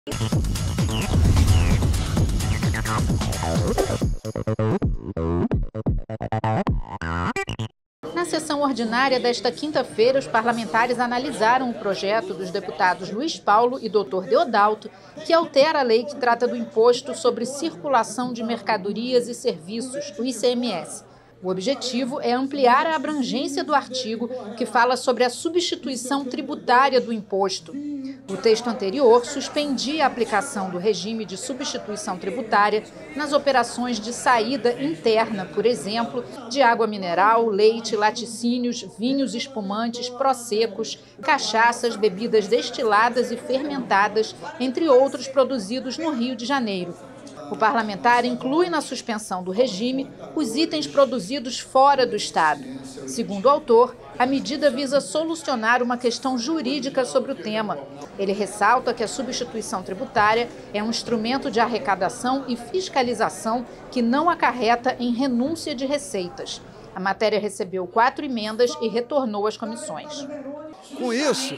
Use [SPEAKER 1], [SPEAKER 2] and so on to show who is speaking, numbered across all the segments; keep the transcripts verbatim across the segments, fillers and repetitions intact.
[SPEAKER 1] Na sessão ordinária desta quinta-feira, os parlamentares analisaram o projeto dos deputados Luiz Paulo e doutor Deodalto, que altera a lei que trata do Imposto sobre Circulação de Mercadorias e Serviços, o I C M S. O objetivo é ampliar a abrangência do artigo que fala sobre a substituição tributária do imposto. O texto anterior suspendia a aplicação do regime de substituição tributária nas operações de saída interna, por exemplo, de água mineral, leite, laticínios, vinhos espumantes, prosecos, cachaças, bebidas destiladas e fermentadas, entre outros produzidos no Rio de Janeiro. O parlamentar inclui na suspensão do regime os itens produzidos fora do Estado. Segundo o autor, a medida visa solucionar uma questão jurídica sobre o tema. Ele ressalta que a substituição tributária é um instrumento de arrecadação e fiscalização que não acarreta em renúncia de receitas. A matéria recebeu quatro emendas e retornou às comissões.
[SPEAKER 2] Com isso,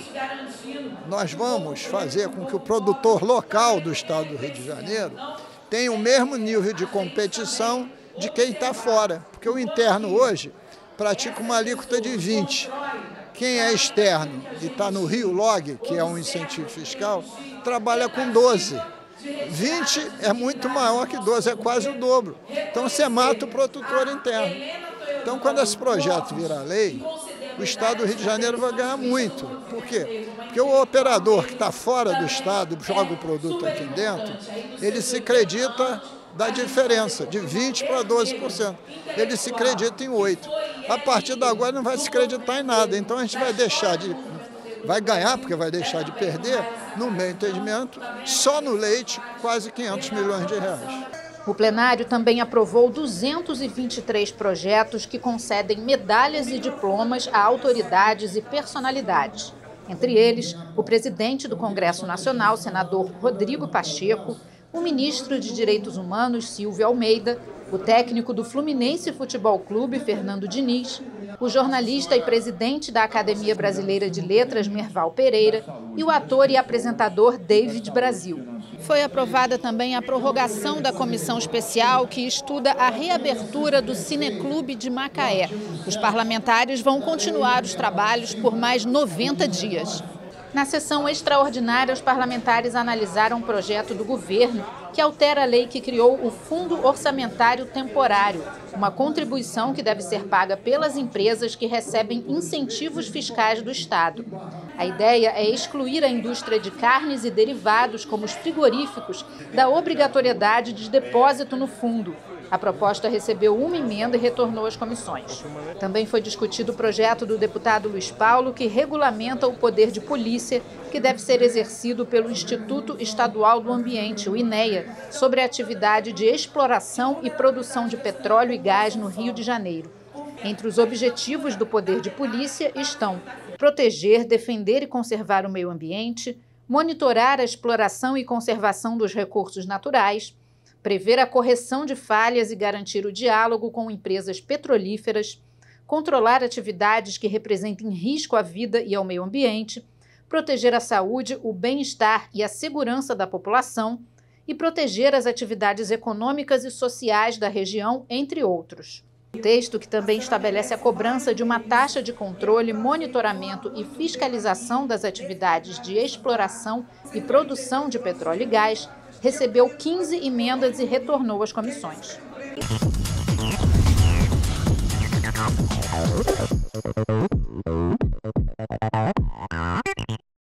[SPEAKER 2] nós vamos fazer com que o produtor local do Estado do Rio de Janeiro tem o mesmo nível de competição de quem está fora, porque o interno hoje pratica uma alíquota de vinte. Quem é externo e está no Rio Log, que é um incentivo fiscal, trabalha com doze. vinte é muito maior que doze, é quase o dobro. Então você mata o produtor interno. Então quando esse projeto virar lei, o Estado do Rio de Janeiro vai ganhar muito. Por quê? Porque o operador que está fora do Estado, joga o produto aqui dentro, ele se acredita da diferença, de vinte por cento para doze por cento. Ele se acredita em oito por cento. A partir de agora não vai se acreditar em nada. Então a gente vai deixar de... vai ganhar, porque vai deixar de perder, no meu entendimento, só no leite, quase quinhentos milhões de reais.
[SPEAKER 1] O plenário também aprovou duzentos e vinte e três projetos que concedem medalhas e diplomas a autoridades e personalidades. Entre eles, o presidente do Congresso Nacional, senador Rodrigo Pacheco, o ministro de Direitos Humanos, Silvio Almeida, o técnico do Fluminense Futebol Clube, Fernando Diniz, o jornalista e presidente da Academia Brasileira de Letras, Merval Pereira, e o ator e apresentador David Brasil. Foi aprovada também a prorrogação da comissão especial que estuda a reabertura do Cineclube de Macaé. Os parlamentares vão continuar os trabalhos por mais noventa dias. Na sessão extraordinária, os parlamentares analisaram um projeto do governo que altera a lei que criou o Fundo Orçamentário Temporário, uma contribuição que deve ser paga pelas empresas que recebem incentivos fiscais do Estado. A ideia é excluir a indústria de carnes e derivados, como os frigoríficos, da obrigatoriedade de depósito no fundo. A proposta recebeu uma emenda e retornou às comissões. Também foi discutido o projeto do deputado Luiz Paulo, que regulamenta o poder de polícia que deve ser exercido pelo Instituto Estadual do Ambiente, o INEA, sobre a atividade de exploração e produção de petróleo e gás no Rio de Janeiro. Entre os objetivos do poder de polícia estão proteger, defender e conservar o meio ambiente, monitorar a exploração e conservação dos recursos naturais, prever a correção de falhas e garantir o diálogo com empresas petrolíferas, controlar atividades que representem risco à vida e ao meio ambiente, proteger a saúde, o bem-estar e a segurança da população e proteger as atividades econômicas e sociais da região, entre outros. O texto, que também estabelece a cobrança de uma taxa de controle, monitoramento e fiscalização das atividades de exploração e produção de petróleo e gás, recebeu quinze emendas e retornou às comissões.